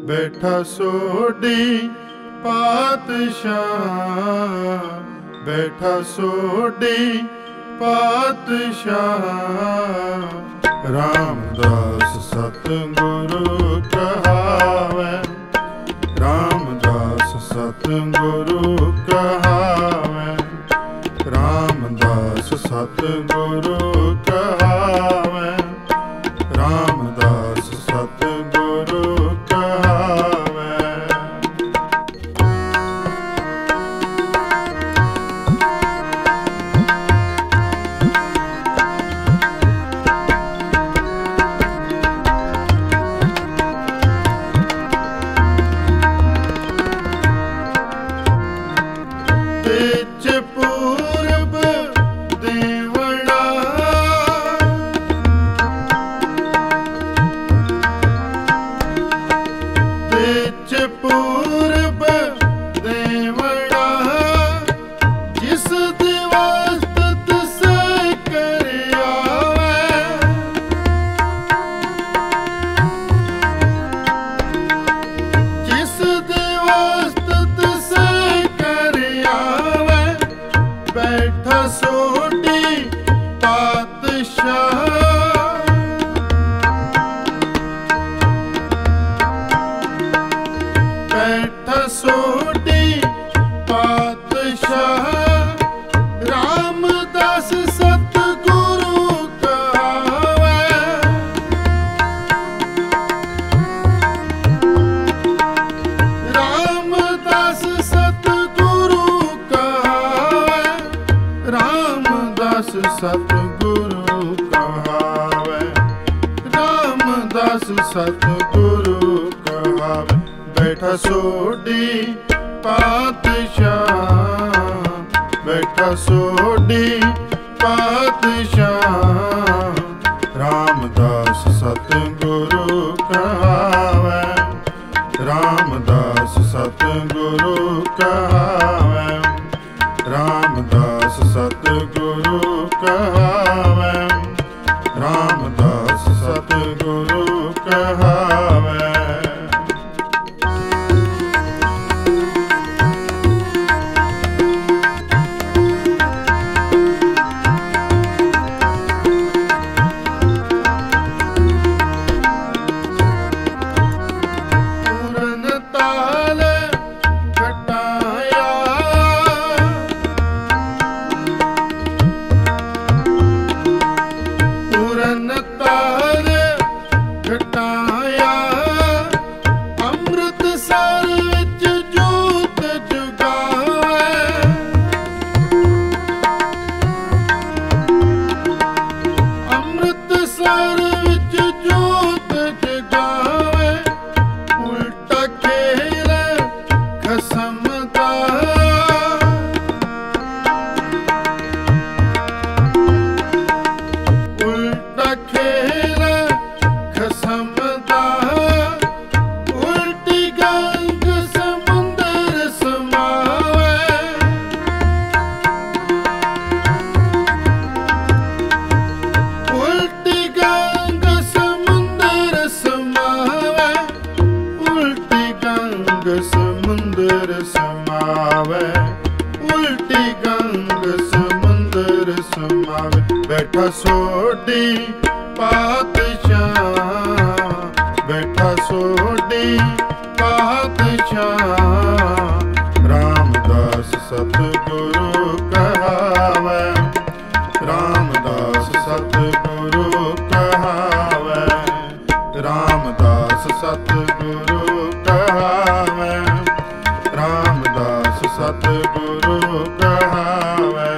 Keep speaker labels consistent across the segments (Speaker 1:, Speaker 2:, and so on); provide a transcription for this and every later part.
Speaker 1: बैठा सोडी पातशाह, बैठा सोडी पातशाह। रामदास सतगुरु कहावै, रामदास सतगुरु कहावै, रामदास सतगुरु कहावै, रामदास सतगुरु कहावै। बिच पूरब देवड़ा, बिच पूरब देवड़ा, जिस दिवस तिस कर आवे, जिस दिवस तिस कर आवे। बैठा सोडी पातशाह, बैठा सोडी पातशाह। रामदास सतगुरु कहावै, रामदास सतगुरु कहावै, रामदास सतगुरु कहावै, रामदास सतगुरु कहावै। बैठा सोडी पातशाह, बैठा सोडी पातशाह। रामदास सतगुरु कहावै, रामदास सतगुरु कहावै, रामदास सतगुरु कहावै, रामदास सतगुरु कहावै। पूरन ताल घटाया, पूरन ताल घटाया। अमृतसर विच जोत जगावै, अमृतसर विच जोत जगावै। उल्टा खेल खसम दा, उल्टा खेल खसम दा। उल्टी गंग समुंदर समावै, उल्टी गंग समुंदर समावै, उल्टी गंग समुंदर समावै, उल्टी गंग समुंदर समावै। बैठा सोडी पातशाह, बैठा सोडी पातशाह। रामदास सतगुरु कहावै, रामदास सतगुरु कहावै, रामदास सतगुरु कहावै, रामदास सतगुरु कहावै।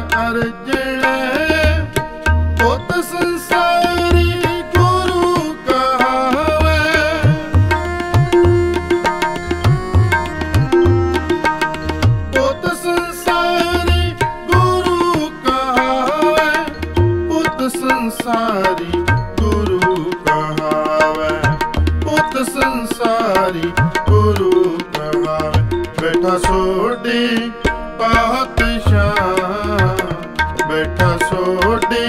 Speaker 1: ਅਰਜਣੇ ਪੁੱਤ ਸੰਸਾਰੀ ਗੁਰੂ ਕਹਾਵੇ। ਪੁੱਤ ਸੰਸਾਰੀ ਗੁਰੂ ਕਹਾਵੇ, ਪੁੱਤ ਸੰਸਾਰੀ ਗੁਰੂ ਕਹਾਵੇ, ਪੁੱਤ ਸੰਸਾਰੀ ਗੁਰੂ ਕਹਾਵੇ। ਬੈਠਾ ਸੋਢੀ ਪਾਤਸ਼ਾਹ, ਬੈਠਾ ਸੋਢੀ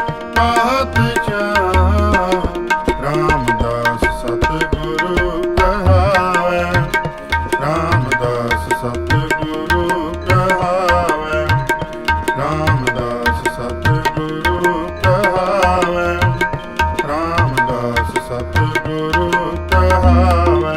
Speaker 1: ਪਾਤਸ਼ਾਹ, ਰਾਮਦਾਸ ਸਤਿਗੁਰੂ ਕਹਾਵੇ, ਰਾਮਦਾਸ ਸਤਿਗੁਰੂ ਕਹਾਵੇ, ਰਾਮਦਾਸ ਸਤਿਗੁਰੂ ਕਹਾਵੇ, ਰਾਮਦਾਸ ਸਤਿਗੁਰੂ ਕਹਾਵੇ।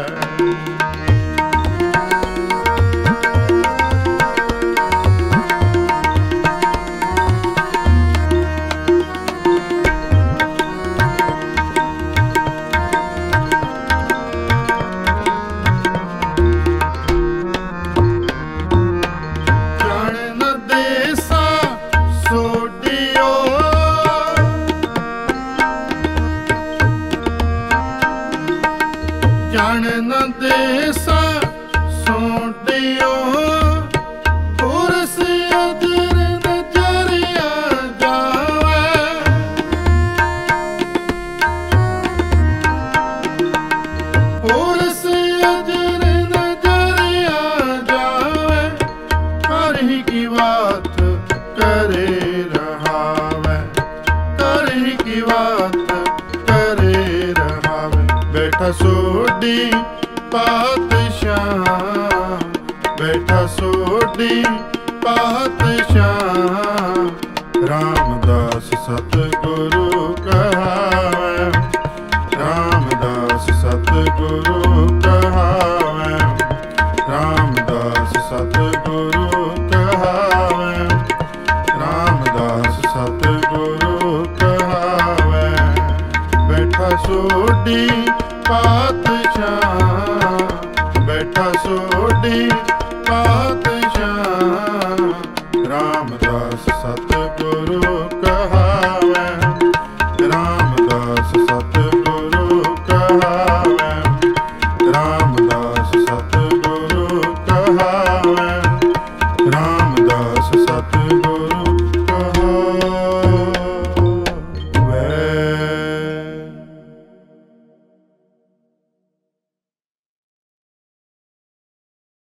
Speaker 1: ਜਾਣ ਨ ਦੇਸਾ ਸੋਢਿਓ, ਪੁਰਸ ਅਦਰ ਨਜ਼ਰਿਆ ਜਾਵੇ। ਪੁਰਸ ਅਦਰ ਨਜ਼ਰਿਆ ਜਾਵੇ, ਕਰ ਹੀ ਕੀ ਬਾਤ ਕਰੇ ਰਹਾਵੇ, ਕਰ ਹੀ ਕੀ ਬਾਤ ਕਰੇ ਰਹਾਵੇ। ਬੈਠਾ ਸੋਢੀ ਪਾਤਸ਼ਾਹ, ਬੈਠਾ ਸੋਢੀ ਪਾਤਸ਼ਾਹ, ਰਾਮਦਾਸ ਸਤਿਗੁਰੂ ਕਹਾਵੇ, ਰਾਮਦਾਸ ਸਤਿਗੁਰੂ ਕਹਾਵੇ, ਰਾਮਦਾਸ ਸਤਿਗੁਰੂ ਕਹਾਵੇ, ਰਾਮਦਾਸ ਸਤਿਗੁਰੂ ਕਹਾਵੇ। ਬੈਠਾ ਸੋਢੀ ਪਾਤਸ਼ਾਹ, ਬੈਠਾ ਸੋਢੀ ਪਾਤਸ਼ਾਹ, ਰਾਮਦਾਸ ਸਤਿਗੁਰੂ